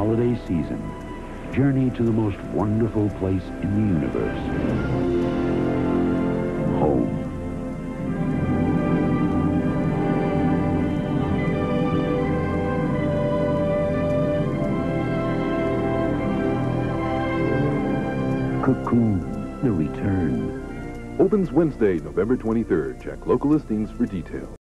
holiday season, journey to the most wonderful place in the universe. Home. Cocoon The Return. Opens Wednesday, November 23rd. Check local listings for details.